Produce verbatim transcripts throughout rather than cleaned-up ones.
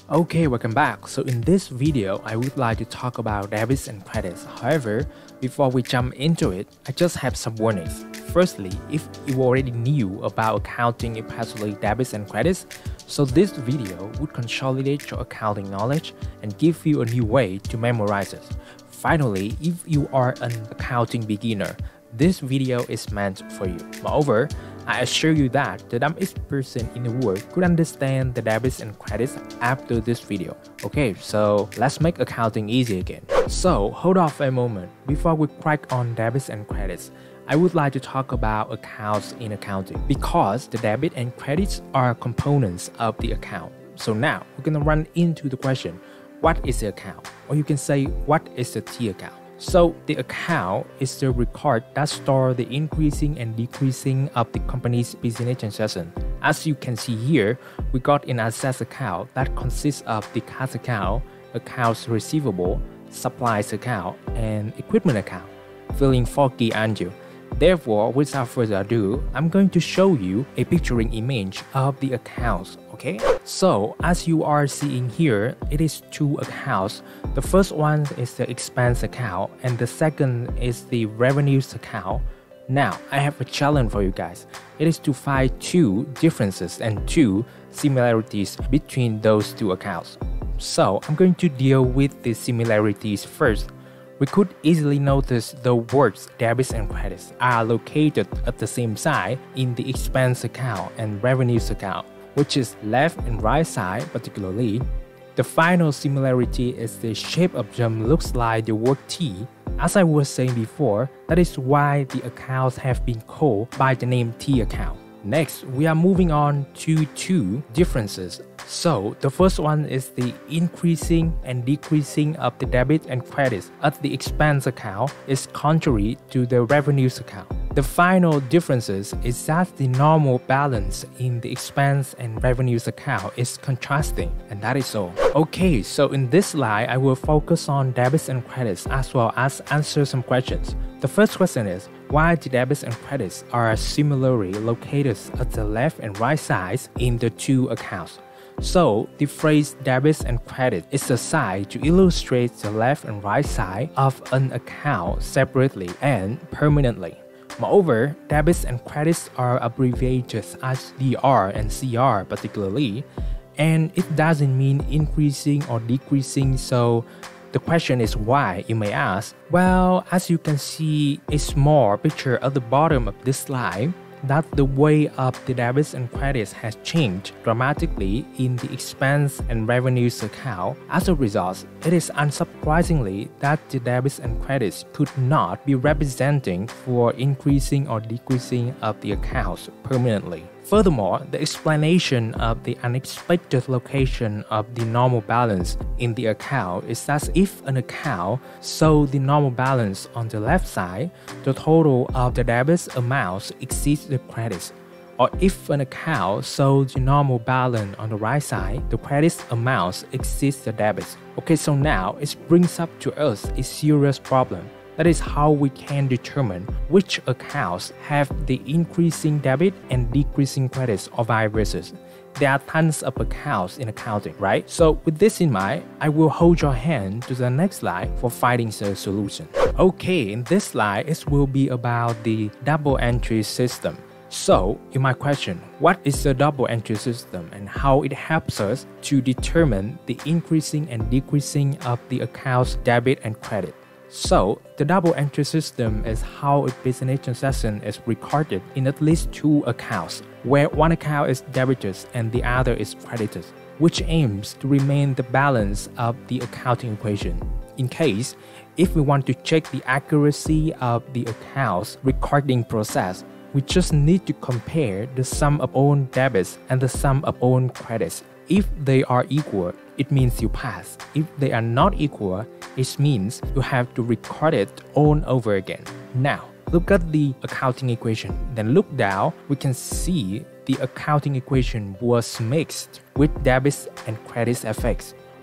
Okay, welcome back. So in this video, I would like to talk about debits and credits. However, before we jump into it, I just have some warnings. Firstly, if you already knew about accounting, especially debits and credits, so this video would consolidate your accounting knowledge and give you a new way to memorize it. Finally, if you are an accounting beginner, this video is meant for you. Moreover, I assure you that the dumbest person in the world could understand the debits and credits after this video. Okay, so let's make accounting easy again. So hold off a moment. Before we crack on debits and credits, I would like to talk about accounts in accounting because the debit and credits are components of the account. So now we're gonna run into the question, what is the account? Or you can say, what is the T account? So the account is the record that stores the increasing and decreasing of the company's business transaction. As you can see here, we got an assets account that consists of the cash account, accounts receivable, supplies account, and equipment account. Feeling foggy, aren't you? Therefore, without further ado, I'm going to show you a picturing image of the accounts, okay? So, as you are seeing here, it is two accounts. The first one is the expense account and the second is the revenues account. Now, I have a challenge for you guys. It is to find two differences and two similarities between those two accounts. So, I'm going to deal with the similarities first. We could easily notice the words debits and credits are located at the same side in the expense account and revenues account, which is left and right side particularly. The final similarity is the shape of them looks like the word T. As I was saying before, that is why the accounts have been called by the name T account. Next, we are moving on to two differences. So, the first one is the increasing and decreasing of the debit and credits at the expense account is contrary to the revenues account. The final differences is that the normal balance in the expense and revenues account is contrasting, and that is all. Okay, so in this slide, I will focus on debits and credits as well as answer some questions. The first question is, why the debits and credits are similarly located at the left and right sides in the two accounts? So, the phrase debits and credit is assigned to illustrate the left and right side of an account separately and permanently. Moreover, debits and credits are abbreviated as D R and C R particularly, and it doesn't mean increasing or decreasing, so the question is why, you may ask. Well, as you can see a small picture at the bottom of this slide, that the way of the debits and credits has changed dramatically in the expense and revenues account. As a result, it is unsurprisingly that the debits and credits could not be representing for increasing or decreasing of the accounts permanently. Furthermore, the explanation of the unexpected location of the normal balance in the account is that if an account shows the normal balance on the left side, the total of the debits amounts exceeds the credits. Or if an account shows the normal balance on the right side, the credits amounts exceeds the debits. Okay, so now it brings up to us a serious problem. That is how we can determine which accounts have the increasing debit and decreasing credits or vice versa. There are tons of accounts in accounting, right? So with this in mind, I will hold your hand to the next slide for finding the solution. Okay, in this slide, it will be about the double entry system. So, in my question, what is the double entry system and how it helps us to determine the increasing and decreasing of the accounts debit and credit? So, the double entry system is how a business transaction is recorded in at least two accounts, where one account is debitors and the other is creditors, which aims to remain the balance of the accounting equation. In case, if we want to check the accuracy of the accounts recording process, we just need to compare the sum of all debits and the sum of all credits. If they are equal, it means you pass. If they are not equal, it means you have to record it all over again. Now, look at the accounting equation. Then look down, we can see the accounting equation was mixed with debits and credits effects.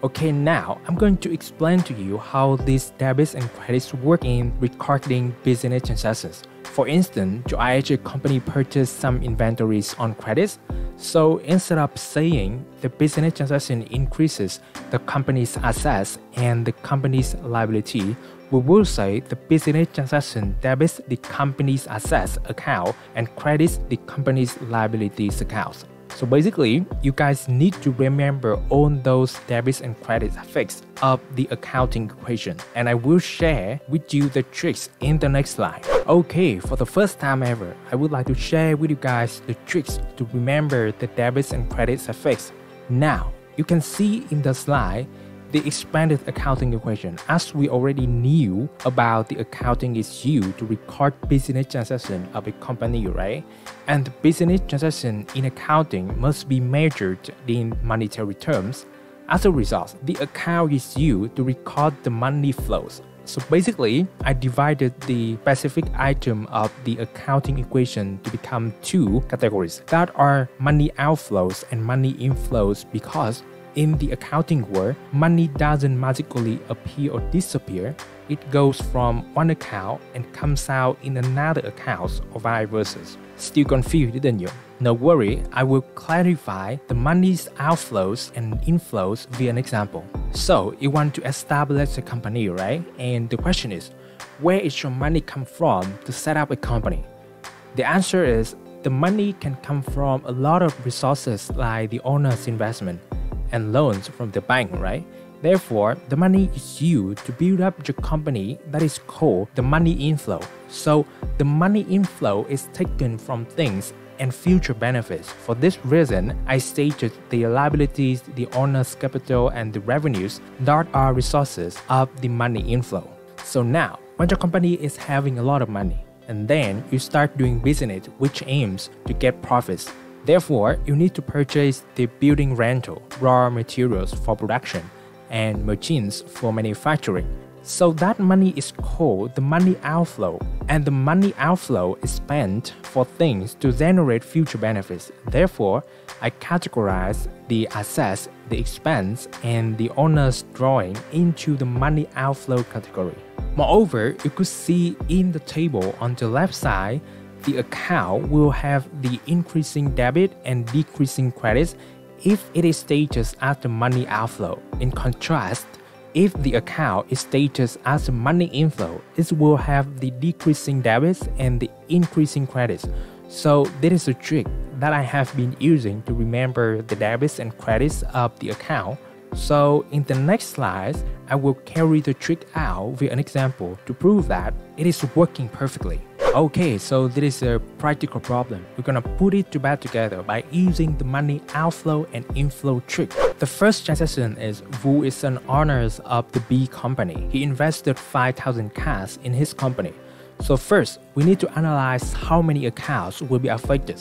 Okay, now I'm going to explain to you how these debits and credits work in recording business transactions. For instance, your I H A company purchased some inventories on credits. So instead of saying the business transaction increases the company's assets and the company's liability, we will say the business transaction debits the company's assets account and credits the company's liabilities accounts. So basically, you guys need to remember all those debits and credits effects of the accounting equation, and I will share with you the tricks in the next slide. Okay, for the first time ever, I would like to share with you guys the tricks to remember the debits and credits effects. Now, you can see in the slide the expanded accounting equation. As we already knew about the accounting is used to record business transaction of a company, right? And the business transaction in accounting must be measured in monetary terms. As a result, the account is used to record the money flows. So basically, I divided the specific item of the accounting equation to become two categories that are money outflows and money inflows, because in the accounting world, money doesn't magically appear or disappear. It goes from one account and comes out in another account, or vice versa. Still confused, didn't you? No worry, I will clarify the money's outflows and inflows via an example. So you want to establish a company, right? And the question is, where is your money come from to set up a company? The answer is, the money can come from a lot of resources like the owner's investment and loans from the bank, right? Therefore, the money is used to build up your company, that is called the money inflow. So the money inflow is taken from things and future benefits. For this reason, I stated the liabilities, the owner's capital, and the revenues that are resources of the money inflow. So now, when your company is having a lot of money, and then you start doing business which aims to get profits, therefore, you need to purchase the building rental, raw materials for production, and machines for manufacturing. So that money is called the money outflow, and the money outflow is spent for things to generate future benefits. Therefore, I categorize the assets, the expense, and the owner's drawing into the money outflow category. Moreover, you could see in the table on the left side, the account will have the increasing debit and decreasing credits if it is stated as the money outflow. In contrast, if the account is stated as a money inflow, it will have the decreasing debits and the increasing credits. So this is a trick that I have been using to remember the debits and credits of the account. So in the next slides, I will carry the trick out with an example to prove that it is working perfectly. Okay, so this is a practical problem. We're gonna put it to back together by using the money outflow and inflow trick. The first transaction is Vu is an owner of the B company. He invested five thousand cash in his company. So first, we need to analyze how many accounts will be affected.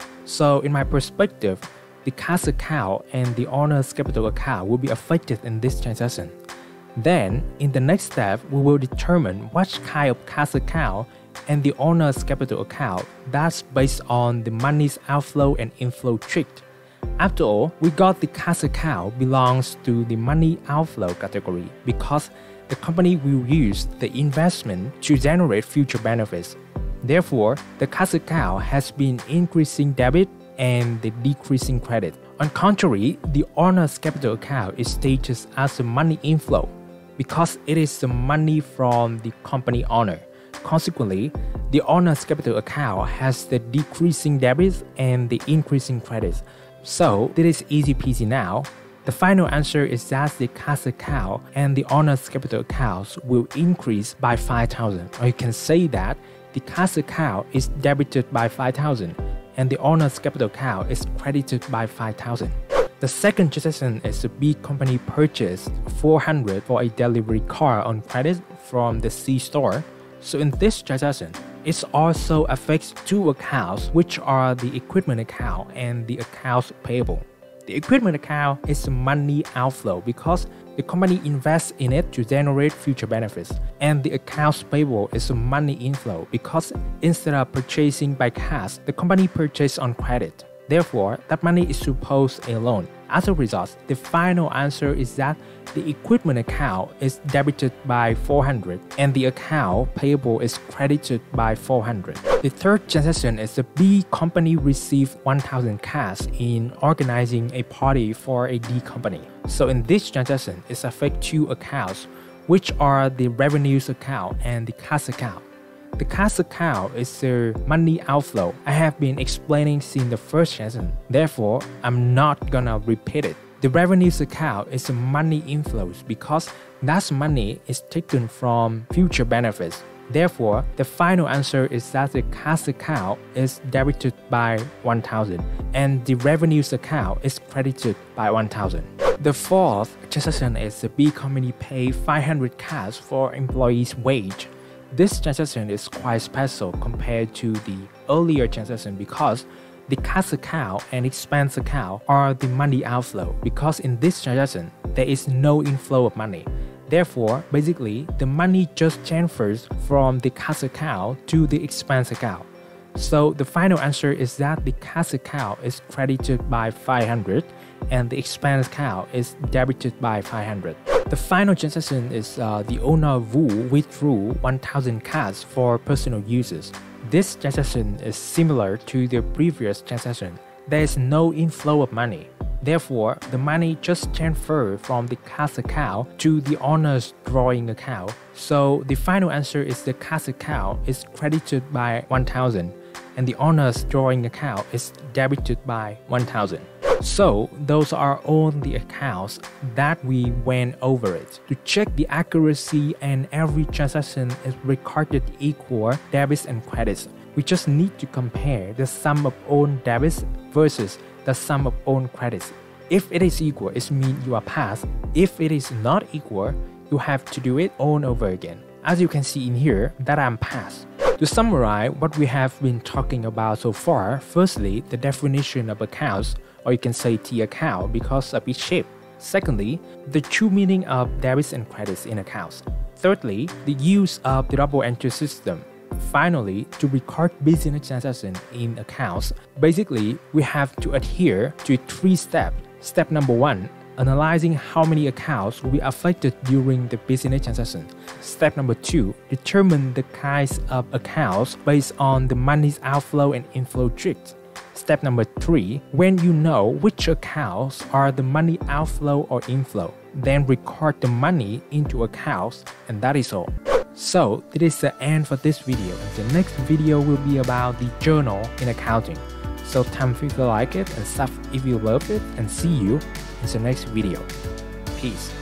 So in my perspective, the cash account and the owner's capital account will be affected in this transaction. Then, in the next step, we will determine which kind of cash account and the owner's capital account. That's based on the money's outflow and inflow trick. After all, we got the cash account belongs to the money outflow category because the company will use the investment to generate future benefits. Therefore, the cash account has been increasing debit and the decreasing credit. On contrary, the owner's capital account is stated as a money inflow because it is the money from the company owner. Consequently, the owner's capital account has the decreasing debits and the increasing credits. So this is easy peasy now. The final answer is that the cash account and the owner's capital accounts will increase by five thousand. Or you can say that the cash account is debited by five thousand and the owner's capital account is credited by five thousand. The second transaction is the B company purchased four hundred for a delivery car on credit from the C store. So in this transaction, it also affects two accounts, which are the equipment account and the accounts payable. The equipment account is the money outflow because the company invests in it to generate future benefits. And the accounts payable is a money inflow because instead of purchasing by cash, the company purchased on credit. Therefore, that money is supposed a loan. As a result, the final answer is that the equipment account is debited by four hundred and the account payable is credited by four hundred. The third transaction is the B company received one thousand cash in organizing a party for a D company. So in this transaction, it affects two accounts, which are the revenues account and the cash account. The cash account is the money outflow I have been explaining since the first transaction. Therefore, I'm not gonna repeat it. The revenues account is the money inflows because that money is taken from future benefits. Therefore, the final answer is that the cash account is debited by one thousand and the revenues account is credited by one thousand. The fourth transaction is the B company pay five hundred cash for employees' wage. This transaction is quite special compared to the earlier transaction because the cash account and expense account are the money outflow because in this transaction, there is no inflow of money. Therefore, basically, the money just transfers from the cash account to the expense account. So the final answer is that the cash account is credited by five hundred and the expense account is debited by five hundred. The final transaction is uh, the owner Wu withdrew one thousand cash for personal uses. This transaction is similar to the previous transaction. There is no inflow of money. Therefore, the money just transferred from the cash account to the owner's drawing account. So the final answer is the cash account is credited by one thousand and the owner's drawing account is debited by one thousand. So those are all the accounts that we went over it. To check the accuracy and every transaction is recorded equal debits and credits, we just need to compare the sum of all debits versus the sum of all credits. If it is equal, it means you are passed. If it is not equal, you have to do it all over again. As you can see in here, that I'm passed. To summarize what we have been talking about so far, firstly, the definition of accounts, or you can say T account because of its shape. Secondly, the true meaning of debits and credits in accounts. Thirdly, the use of the double entry system. Finally, to record business transactions in accounts, basically, we have to adhere to three steps. Step number one, analyzing how many accounts will be affected during the business transaction. Step number two, determine the kinds of accounts based on the money's outflow and inflow tricks. Step number three, when you know which accounts are the money outflow or inflow, then record the money into accounts, and that is all. So, this is the end for this video, and the next video will be about the journal in accounting. So thumb if you like it and sub if you love it, and see you in the next video. Peace.